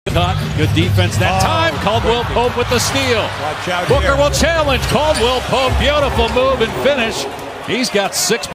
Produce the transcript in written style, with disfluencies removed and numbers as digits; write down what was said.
Good defense that time. Caldwell-Pope with the steal. Booker will challenge Caldwell-Pope. Beautiful move and finish. He's got 6.